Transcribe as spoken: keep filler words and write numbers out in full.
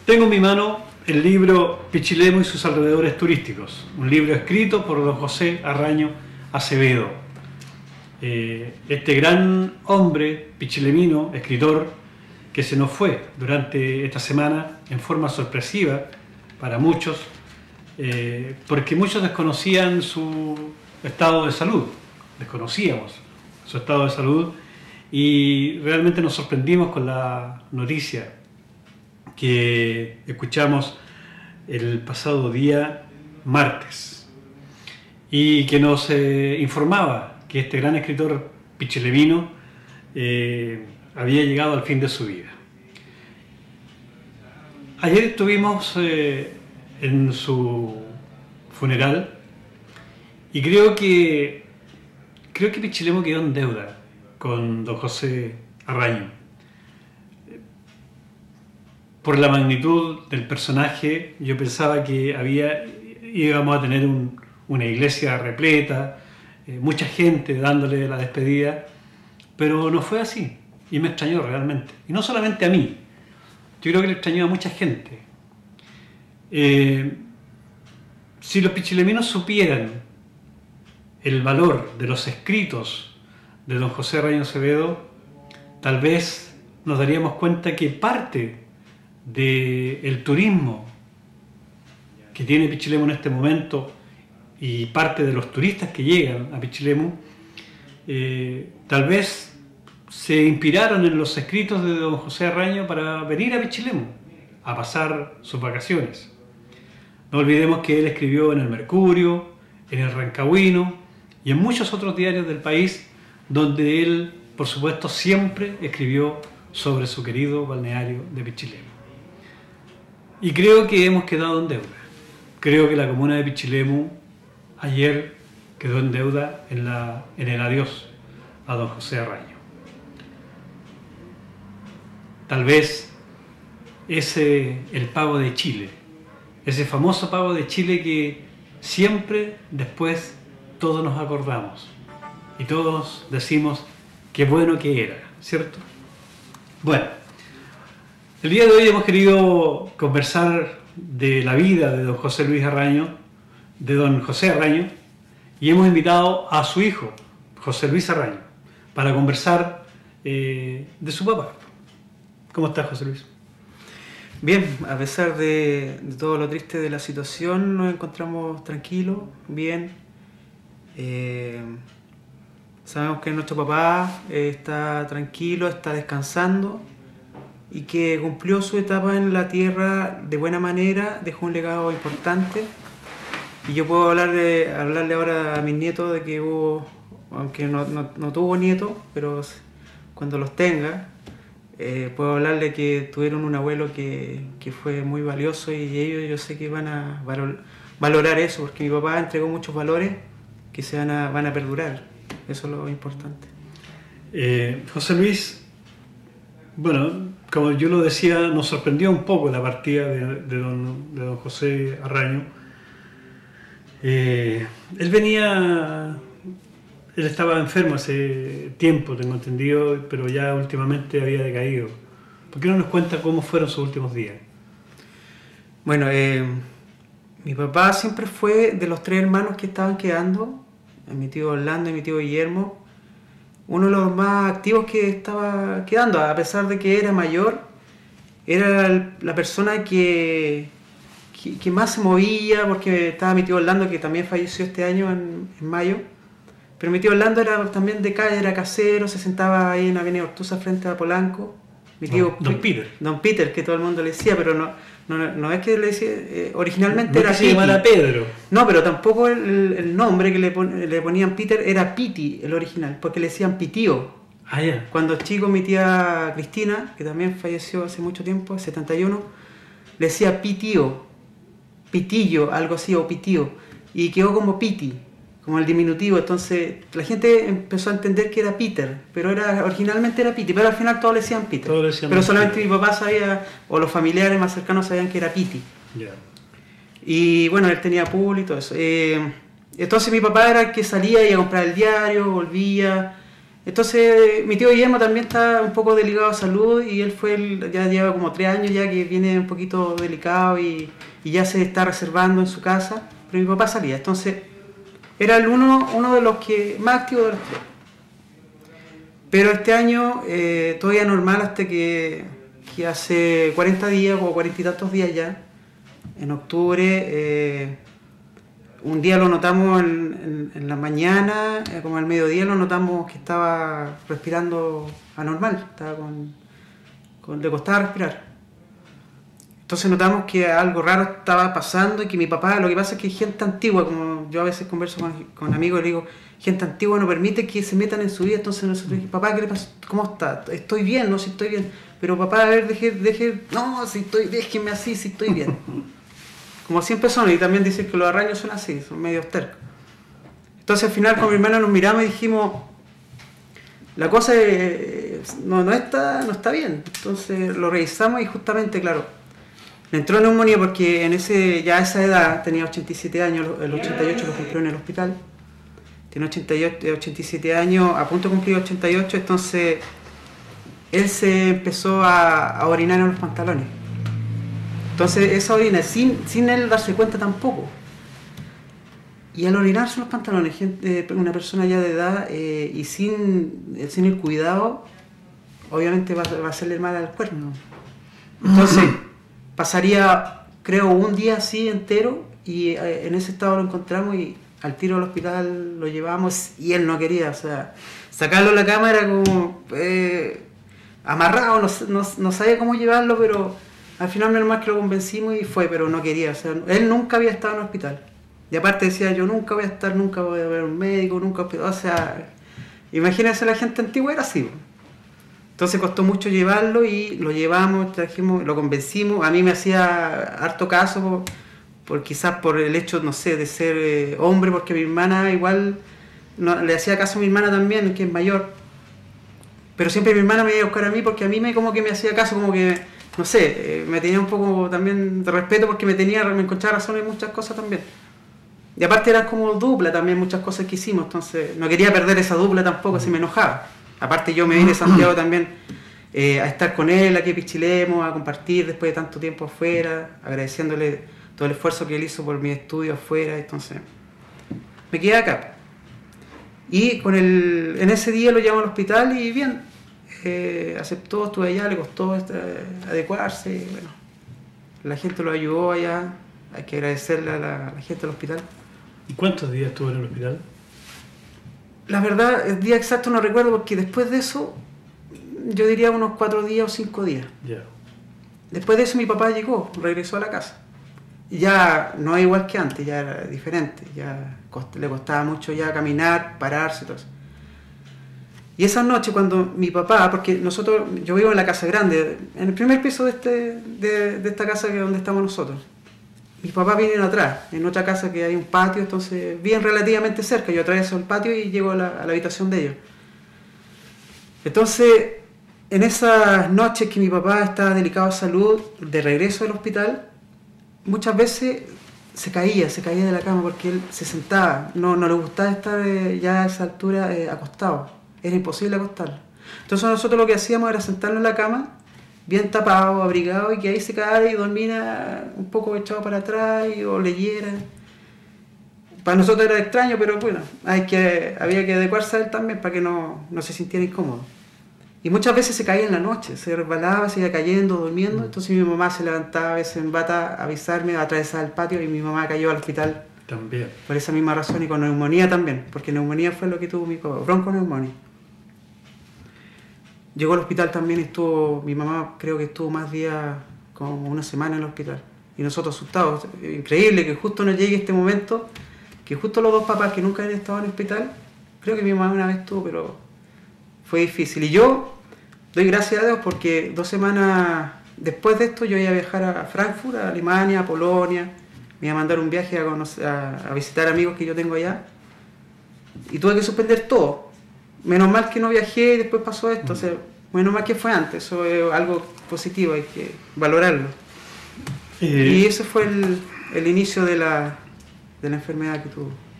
Tengo en mi mano el libro Pichilemu y sus alrededores turísticos, un libro escrito por don José Arraño Acevedo. Eh, este gran hombre pichilemino, escritor, que se nos fue durante esta semana en forma sorpresiva para muchos, eh, porque muchos desconocían su estado de salud, desconocíamos su estado de salud y realmente nos sorprendimos con la noticia que escuchamos el pasado día martes y que nos eh, informaba que este gran escritor pichilemino eh, había llegado al fin de su vida. Ayer estuvimos eh, en su funeral y creo que creo que Pichilemu quedó en deuda con don José Arraño. Por la magnitud del personaje, yo pensaba que había, íbamos a tener un, una iglesia repleta, eh, mucha gente dándole la despedida, pero no fue así, y me extrañó realmente. Y no solamente a mí, yo creo que le extrañó a mucha gente. Eh, si los pichileminos supieran el valor de los escritos de don José Arraño Acevedo, tal vez nos daríamos cuenta que parte del turismo que tiene Pichilemu en este momento y parte de los turistas que llegan a Pichilemu eh, tal vez se inspiraron en los escritos de don José Arraño para venir a Pichilemu a pasar sus vacaciones. No olvidemos que él escribió en el Mercurio, en el Rancagüino y en muchos otros diarios del país donde él, por supuesto, siempre escribió sobre su querido balneario de Pichilemu. Y creo que hemos quedado en deuda. Creo que la comuna de Pichilemu ayer quedó en deuda en, la, en el adiós a don José Arraño. Tal vez ese el pago de Chile, ese famoso pago de Chile que siempre después todos nos acordamos y todos decimos qué bueno que era, ¿cierto? Bueno. El día de hoy hemos querido conversar de la vida de don José Luis Arraño, de don José Arraño, y hemos invitado a su hijo, José Luis Arraño, para conversar eh, de su papá. ¿Cómo estás, José Luis? Bien, a pesar de, de todo lo triste de la situación, nos encontramos tranquilos, bien. Eh, sabemos que nuestro papá eh, está tranquilo, está descansando, y que cumplió su etapa en la tierra de buena manera, dejó un legado importante. Y yo puedo hablar de, hablarle ahora a mis nietos de que hubo, aunque no, no, no tuvo nietos, pero cuando los tenga, eh, puedo hablarle que tuvieron un abuelo que, que fue muy valioso, y ellos yo sé que van a valorar eso, porque mi papá entregó muchos valores que se van a, van a perdurar. Eso es lo importante. Eh, José Luis, bueno, como yo lo decía, nos sorprendió un poco la partida de, de, don, de don José Arraño. Eh, él venía, él estaba enfermo hace tiempo, tengo entendido, pero ya últimamente había decaído. ¿Por qué no nos cuenta cómo fueron sus últimos días? Bueno, eh, mi papá siempre fue de los tres hermanos que estaban quedando, mi tío Orlando y mi tío Guillermo, uno de los más activos que estaba quedando, a pesar de que era mayor, era la persona que, que, que más se movía, porque estaba mi tío Orlando, que también falleció este año en, en mayo, pero mi tío Orlando era también de calle, era casero, se sentaba ahí en Avenida Ortuza frente a Polanco. Mi tío, Don, don Peter. Don Peter, que todo el mundo le decía, pero no, no, no es que le decía, eh, originalmente no era que se llamara Pedro. No, pero tampoco el, el nombre que le, pon, le ponían Peter era Piti, el original, porque le decían Pitío. Ah, ya. Cuando chico, mi tía Cristina, que también falleció hace mucho tiempo, setenta y uno, le decía Pitío, Pitillo, algo así, o Pitío, y quedó como Piti, como el diminutivo. Entonces la gente empezó a entender que era Peter, pero era, originalmente era Piti, pero al final todos le decían Peter. Todos le decían pero solamente Peter. Mi papá sabía, o los familiares más cercanos sabían que era Piti. Yeah. Y bueno, él tenía pool y todo eso. Eh, entonces mi papá era el que salía y a comprar el diario, volvía, Entonces mi tío Guillermo también está un poco delicado de salud y él fue, el, ya lleva como tres años ya que viene un poquito delicado y, y ya se está reservando en su casa, pero mi papá salía, entonces era el uno, uno de los que más activos de los tres. Pero este año eh, todavía normal hasta que, que hace cuarenta días o cuarenta y tantos días ya, en octubre, eh, un día lo notamos en, en, en la mañana, eh, como al mediodía lo notamos que estaba respirando anormal, estaba con, con, le costaba respirar. Entonces notamos que algo raro estaba pasando y que mi papá, lo que pasa es que gente antigua, como yo a veces converso con, con amigos y le digo, gente antigua no permite que se metan en su vida, entonces nosotros dijimos, papá, ¿qué le pasa? ¿Cómo está? Estoy bien, no, si estoy bien. Pero papá, a ver, deje, deje, no, si estoy, déjeme así, si estoy bien. Como siempre son, y también dicen que los arraños son así, son medio tercos. Entonces al final con mi hermana nos miramos y dijimos, la cosa es, no, no, está, no está bien. Entonces lo revisamos y justamente, claro, le entró neumonía porque en ese, ya a esa edad, tenía ochenta y siete años, el ochenta y ocho lo cumplió en el hospital, tiene ochenta y ocho, ochenta y siete años, a punto de cumplir ochenta y ocho, entonces él se empezó a, a orinar en los pantalones. Entonces esa orina, sin, sin él darse cuenta tampoco. Y al orinarse en los pantalones, gente, una persona ya de edad eh, y sin, sin el cuidado, obviamente va, va a hacerle mal al cuerno. Entonces pasaría, creo, un día así entero y eh, en ese estado lo encontramos y al tiro al hospital lo llevamos y él no quería, o sea, sacarlo de la cama era como eh, amarrado, no, no, no sabía cómo llevarlo, pero al final menos mal que lo convencimos y fue, pero no quería, o sea, él nunca había estado en el hospital. Y aparte decía, yo nunca voy a estar, nunca voy a ver a un médico, nunca, o sea, imagínense la gente antigua era así. Entonces costó mucho llevarlo y lo llevamos, trajimos, lo convencimos, a mí me hacía harto caso, por, por quizás por el hecho, no sé, de ser eh, hombre, porque mi hermana igual, no, le hacía caso a mi hermana también, que es mayor, pero siempre mi hermana me iba a buscar a mí porque a mí me como que me hacía caso, como que, no sé, eh, me tenía un poco también de respeto porque me tenía, me encontraba razón en muchas cosas también. Y aparte eran como dupla también muchas cosas que hicimos, entonces no quería perder esa dupla tampoco, se me enojaba. Aparte yo me vine a Santiago también eh, a estar con él, aquí a Pichilemu, a compartir después de tanto tiempo afuera, agradeciéndole todo el esfuerzo que él hizo por mi estudio afuera, entonces me quedé acá. Y con el, en ese día lo llevamos al hospital y bien, eh, aceptó, estuve allá, le costó este, adecuarse, y bueno, la gente lo ayudó allá, hay que agradecerle a la, a la gente del hospital. ¿Y cuántos días estuvo en el hospital? La verdad, el día exacto no recuerdo porque después de eso, yo diría unos cuatro días o cinco días. Yeah. Después de eso mi papá llegó, regresó a la casa. Y ya no es igual que antes, ya era diferente, ya cost- le costaba mucho ya caminar, pararse, todo eso. Y esa noche cuando mi papá, porque nosotros, yo vivo en la casa grande, en el primer piso de, este, de, de esta casa que es donde estamos nosotros. Mis papás vienen atrás, en otra casa que hay un patio, entonces bien relativamente cerca. Yo atravieso el patio y llego a la, a la habitación de ellos. Entonces, en esas noches que mi papá estaba delicado de salud, de regreso del hospital, muchas veces se caía, se caía de la cama porque él se sentaba. No, no le gustaba estar eh, ya a esa altura eh, acostado. Era imposible acostarlo. Entonces nosotros lo que hacíamos era sentarnos en la cama, bien tapado, abrigado, y que ahí se quedara y dormía un poco echado para atrás y, o leyera. Para nosotros era extraño, pero bueno, hay que, había que adecuarse a él también para que no, no se sintiera incómodo. Y muchas veces se caía en la noche, se resbalaba, se iba cayendo, durmiendo, entonces mi mamá se levantaba a veces en bata a avisarme, a atravesar el patio y mi mamá cayó al hospital. También. Por esa misma razón y con neumonía también, porque neumonía fue lo que tuvo mi papá, bronconeumonía. Llegó al hospital también y estuvo, mi mamá creo que estuvo más días, como una semana en el hospital. Y nosotros asustados, increíble que justo nos llegue este momento, que justo los dos papás que nunca habían estado en el hospital, creo que mi mamá una vez estuvo, pero fue difícil. Y yo doy gracias a Dios porque dos semanas después de esto yo iba a viajar a Frankfurt, a Alemania, a Polonia, me iba a mandar un viaje a, conocer, a, a visitar amigos que yo tengo allá. Y tuve que suspender todo. Menos mal que no viajé y después pasó esto, o sea, menos mal que fue antes, eso es algo positivo, hay que valorarlo. Eh, y ese fue el, el inicio de la, de la enfermedad que tuvo.